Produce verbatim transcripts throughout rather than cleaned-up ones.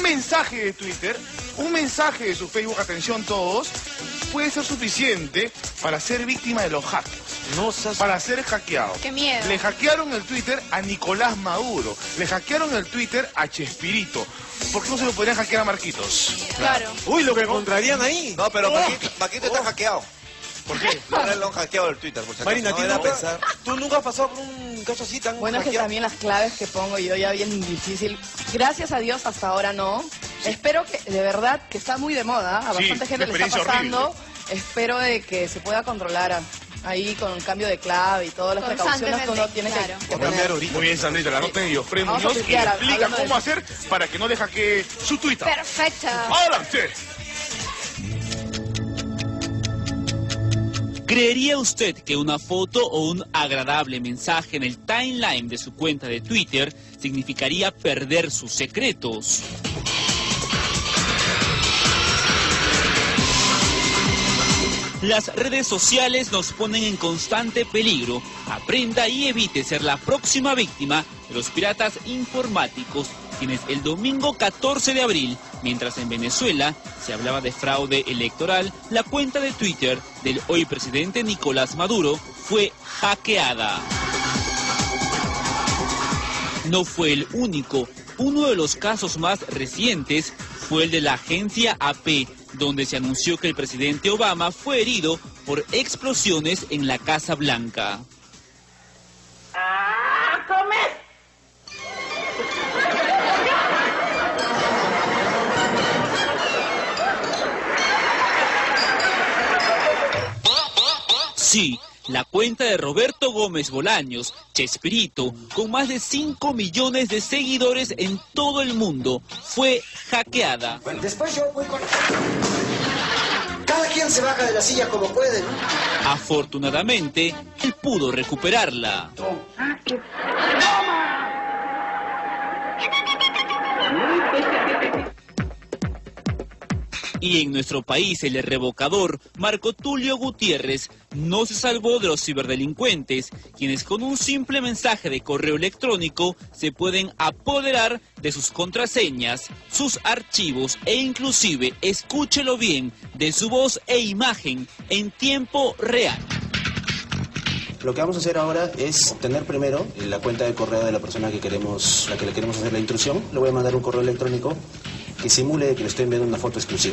mensaje de Twitter, un mensaje de su Facebook, atención todos, puede ser suficiente para ser víctima de los hackers. No seas... Para ser hackeado. ¡Qué miedo! Le hackearon el Twitter a Nicolás Maduro. Le hackearon el Twitter a Chespirito. ¿Por qué no se lo podrían hackear a Marquitos? Claro. Uy, lo que encontrarían ahí. No, pero Marquito, Marquito está hackeado. ¿Por qué? No, no lo han hackeado el Twitter, por si acaso. Marina, no ¿tú, era nunca, pensar. ¿tú nunca has pasado por un caso así tan Bueno, es que hackeado? también las claves que pongo yo ya bien difícil. Gracias a Dios hasta ahora no. Sí. Espero que, de verdad, que está muy de moda. A bastante sí, gente le está pasando. Horrible. Espero de que se pueda controlar a, ahí con el cambio de clave y todas las precauciones que uno tiene claro. que, que tener. Muy bien, Sandrita, la nota de Diosfred Vamos a Muñoz y le tuitear, explica hablando cómo de- hacer para que no le hackee su Twitter. Perfecto. ¡Adelante! ¿Creería usted que una foto o un agradable mensaje en el timeline de su cuenta de Twitter significaría perder sus secretos? Las redes sociales nos ponen en constante peligro. Aprenda y evite ser la próxima víctima de los piratas informáticos, quienes el domingo catorce de abril, mientras en Venezuela se hablaba de fraude electoral, la cuenta de Twitter del hoy presidente Nicolás Maduro fue hackeada. No fue el único. Uno de los casos más recientes fue el de la agencia A P, donde se anunció que el presidente Obama fue herido por explosiones en la Casa Blanca. ¡Ah, come! Sí, la cuenta de Roberto Gómez Bolaños, Chespirito, con más de cinco millones de seguidores en todo el mundo, fue hackeada. Bueno, después yo voy con... Cada quien se baja de la silla como puede, ¿no? Afortunadamente, él pudo recuperarla. Y en nuestro país, el revocador Marco Tulio Gutiérrez no se salvó de los ciberdelincuentes, quienes con un simple mensaje de correo electrónico se pueden apoderar de sus contraseñas, sus archivos e inclusive, escúchelo bien, de su voz e imagen en tiempo real. Lo que vamos a hacer ahora es obtener primero la cuenta de correo de la persona que queremos, la que le queremos hacer la intrusión. Le voy a mandar un correo electrónico que simule que le estoy enviando una foto exclusiva.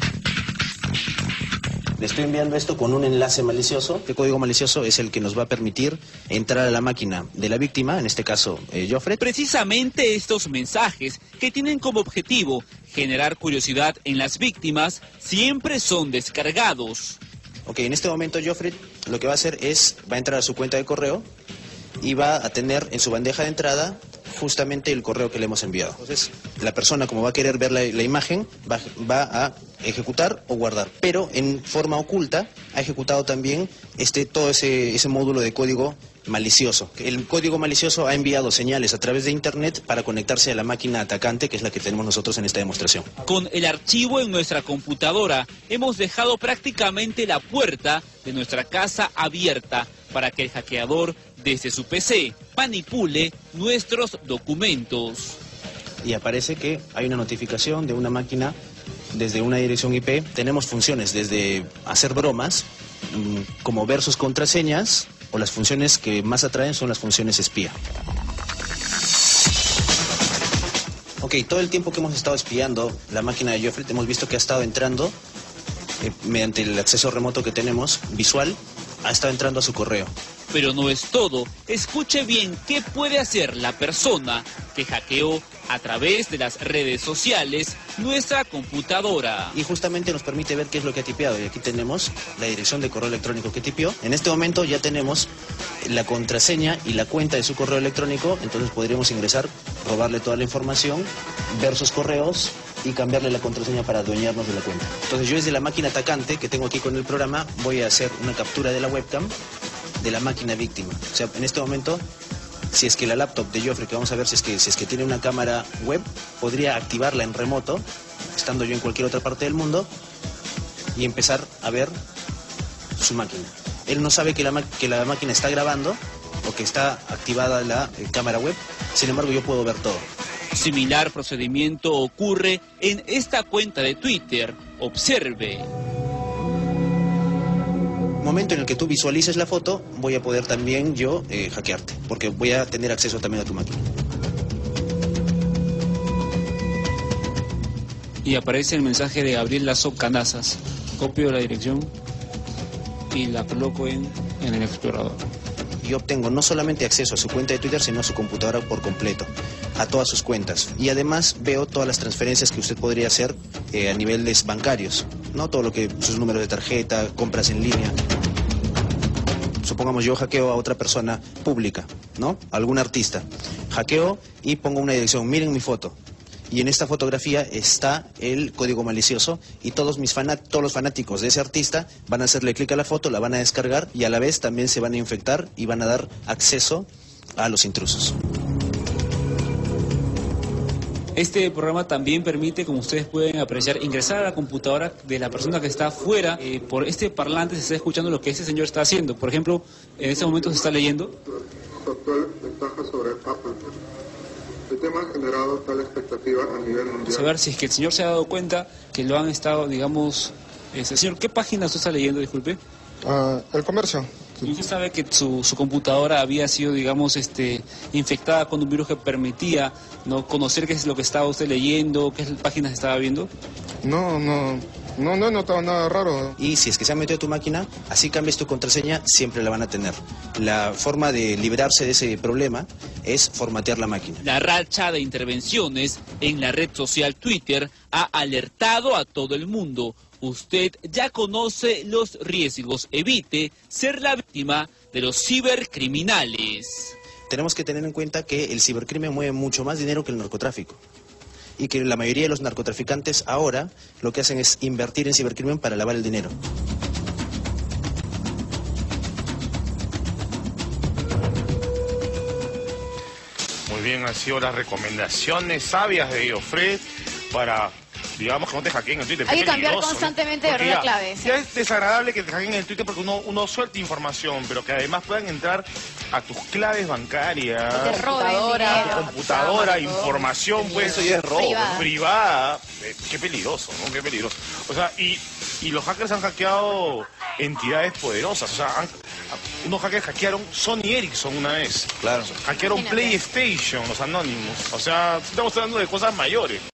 Le estoy enviando esto con un enlace malicioso. Este código malicioso es el que nos va a permitir entrar a la máquina de la víctima, en este caso, eh, Joffred. Precisamente estos mensajes, que tienen como objetivo generar curiosidad en las víctimas, siempre son descargados. Ok, en este momento Joffred lo que va a hacer es, va a entrar a su cuenta de correo y va a tener en su bandeja de entrada justamente el correo que le hemos enviado. Entonces, la persona, como va a querer ver la, la imagen, va, va a ejecutar o guardar. Pero en forma oculta ha ejecutado también este, todo ese, ese módulo de código malicioso. El código malicioso ha enviado señales a través de Internet para conectarse a la máquina atacante, que es la que tenemos nosotros en esta demostración. Con el archivo en nuestra computadora, hemos dejado prácticamente la puerta de nuestra casa abierta para que el hackeador, desde su P C, manipule nuestros documentos. Y aparece que hay una notificación de una máquina desde una dirección I P. Tenemos funciones desde hacer bromas, como ver sus contraseñas, o las funciones que más atraen son las funciones espía. Ok, todo el tiempo que hemos estado espiando la máquina de Joffred, hemos visto que ha estado entrando, eh, mediante el acceso remoto que tenemos, visual, ha estado entrando a su correo. Pero no es todo. Escuche bien qué puede hacer la persona que hackeó a través de las redes sociales nuestra computadora. Y justamente nos permite ver qué es lo que ha tipeado. Y aquí tenemos la dirección de correo electrónico que tipió. En este momento ya tenemos la contraseña y la cuenta de su correo electrónico. Entonces podríamos ingresar, robarle toda la información, ver sus correos y cambiarle la contraseña para adueñarnos de la cuenta. Entonces yo desde la máquina atacante que tengo aquí con el programa voy a hacer una captura de la webcam de la máquina víctima. O sea, en este momento, si es que la laptop de Joffred, que vamos a ver si es que, si es que tiene una cámara web, podría activarla en remoto, estando yo en cualquier otra parte del mundo, y empezar a ver su máquina. Él no sabe que la, que la máquina está grabando o que está activada la eh, cámara web, sin embargo yo puedo ver todo. Similar procedimiento ocurre en esta cuenta de Twitter. Observe. Momento en el que tú visualices la foto, voy a poder también yo eh, hackearte, porque voy a tener acceso también a tu máquina. Y aparece el mensaje de Gabriel Lazo Canazas. Copio la dirección y la coloco en, en el explorador. Yo obtengo no solamente acceso a su cuenta de Twitter, sino a su computadora por completo, a todas sus cuentas. Y además veo todas las transferencias que usted podría hacer eh, a niveles bancarios, ¿no? Todo lo que, sus números de tarjeta, compras en línea. Supongamos yo hackeo a otra persona pública, ¿no? Algún artista. Hackeo y pongo una dirección, miren mi foto. Y en esta fotografía está el código malicioso y todos, mis fanat todos los fanáticos de ese artista van a hacerle clic a la foto, la van a descargar y a la vez también se van a infectar y van a dar acceso a los intrusos. Este programa también permite, como ustedes pueden apreciar, ingresar a la computadora de la persona que está afuera. Eh, por este parlante se está escuchando lo que ese señor está haciendo. Por ejemplo, en este momento se está leyendo. Actual ventaja sobre Apple. El tema ha generado tal expectativa a nivel mundial. A ver si es que el señor se ha dado cuenta que lo han estado, digamos... Este, señor, ¿qué página usted está leyendo, disculpe? Uh, el comercio. ¿Y usted sabe que su, su computadora había sido, digamos, este, infectada con un virus que permitía no conocer qué es lo que estaba usted leyendo, qué páginas estaba viendo? No, no, no, no he notado nada raro. Y si es que se ha metido a tu máquina, así cambies tu contraseña, siempre la van a tener. La forma de librarse de ese problema es formatear la máquina. La racha de intervenciones en la red social Twitter ha alertado a todo el mundo. Usted ya conoce los riesgos. Evite ser la víctima de los cibercriminales. Tenemos que tener en cuenta que el cibercrimen mueve mucho más dinero que el narcotráfico. Y que la mayoría de los narcotraficantes ahora lo que hacen es invertir en cibercrimen para lavar el dinero. Muy bien, han sido las recomendaciones sabias de Iofred para... digamos que no te hackeen el Twitter. Hay que Qué cambiar peligroso, constantemente ¿no? de Porque rueda ya, clave. ¿Sí? Ya es desagradable que te hackeen el Twitter porque uno, uno suelta información, pero que además puedan entrar a tus claves bancarias, Que te roben computadora, dinero. a tu computadora, información pues Eso ya es robo. Privada. privada. Eh, qué peligroso, ¿no? Qué peligroso. O sea, y, y los hackers han hackeado entidades poderosas. O sea, han- unos hackers hackearon Sony Ericsson una vez. Claro. Hackearon Imagínate. PlayStation, los Anonymous. O sea, estamos hablando de cosas mayores.